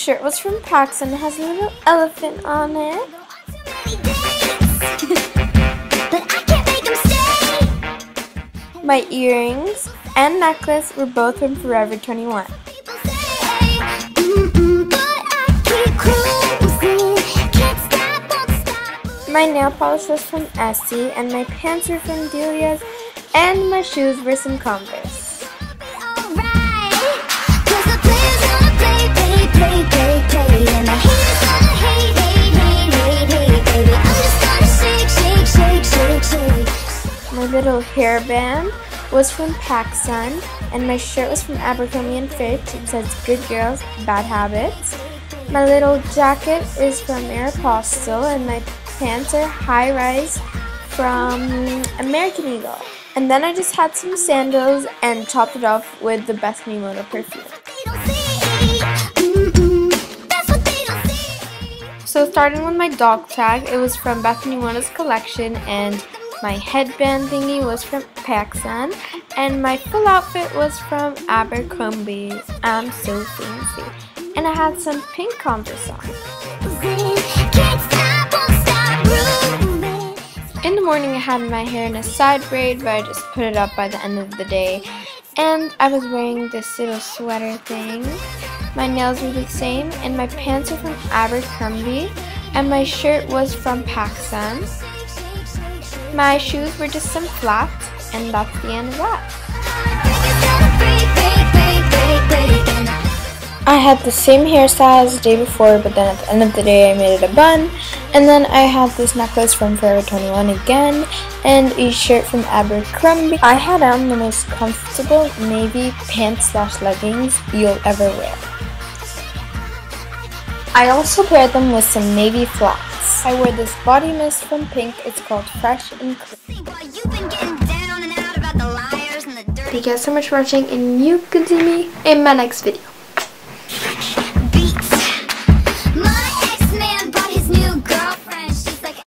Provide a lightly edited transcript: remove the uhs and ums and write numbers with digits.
shirt was from PAX and has a little elephant on it. My earrings and necklace were both from Forever 21. My nail polish was from Essie, and my pants were from Delia's, and my shoes were some Converse. My little hairband was from PacSun, and my shirt was from Abercrombie & Fitch. It says Good Girls, Bad Habits. My little jacket is from Aeropostale, and my pants are high rise from American Eagle. And then I just had some sandals and topped it off with the Bethany Mota perfume. So starting with my dog tag, it was from Bethany Mota's collection, and my headband thingy was from PacSun, and my full outfit was from Abercrombie. I'm so fancy. And I had some pink Converse on. In the morning I had my hair in a side braid, but I just put it up by the end of the day. And I was wearing this little sweater thing. My nails were the same, and my pants are from Abercrombie, and my shirt was from PacSun. My shoes were just some flats, and that's the end of that. I had the same hairstyle as the day before, but then at the end of the day I made it a bun. And then I had this necklace from Forever 21 again, and a shirt from Abercrombie. I had on the most comfortable navy pants/leggings you'll ever wear. I also paired them with some navy flats. I wore this body mist from Pink. It's called Fresh and Clean. Thank you guys so much for watching, and you can see me in my next video.